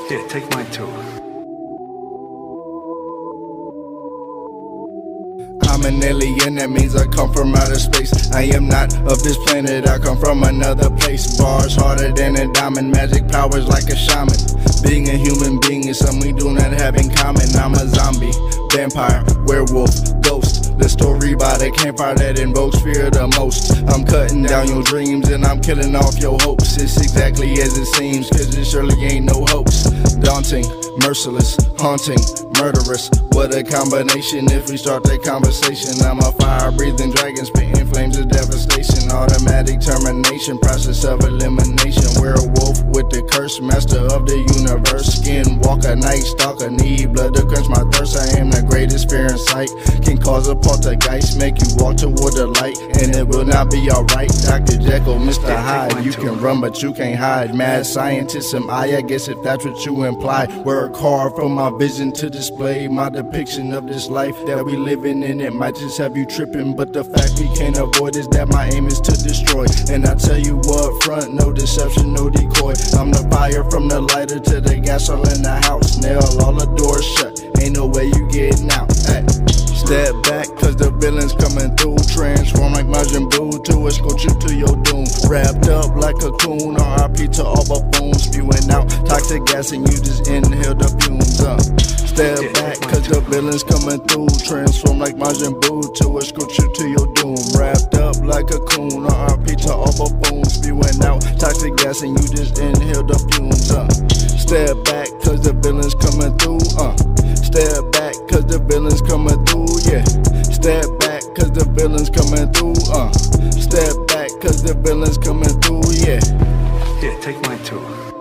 Here, take mine too. I'm an alien, that means I come from outer space. I am not of this planet, I come from another place. Bars harder than a diamond, magic powers like a shaman. Being a human being is something we do not have in common. I'm a zombie, vampire, werewolf, ghost. The story by the campfire that invokes fear the most. I'm cutting down your dreams and I'm killing off your hopes. It's exactly as it seems, cause it surely ain't no hoax. Daunting, merciless, haunting, murderous. What a combination if we start that conversation. I'm a fire-breathing dragon, spitting flames of devastation. Automatic termination, process of elimination. Werewolf with the curse, master of the universe. Skinwalker, night stalker, need blood to quench my thirst. I am the greatest fear in sight. Can cause a poltergeist, make you walk toward the light, and it will not be alright. Dr. Jekyll, Mr. Hyde, you can run but you can't hide. Mad scientist am I guess if that's what you imply. Work hard for my vision to display my depiction of this life that we living in. It might just have you tripping, but the fact we can't avoid is that my aim is to destroy. And I tell you what, front, no deception, no decoy. I'm the fire from the lighter to the gas all in the house. Nail all the doors shut, ain't no way you getting out. Ay. Step back, cause the villain's coming through. Transform like Majin Buu to escort you to your doom. Wrapped up like a coon, RIP to all buffoons. Spewing out toxic gas and you just inhale the fumes. Step back, cause the villain's coming through. Transform like Majin Buu to escort you to your doom. Wrapped up like a coon, RIP to all buffoons. Spewing out toxic gas and you just inhale the fumes. Step back, cause the villain's coming through. Step back, cause the villain's coming through, yeah. Step back, cause the villain's coming through, Step back, cause the villain's coming through, yeah. Here, take mine too.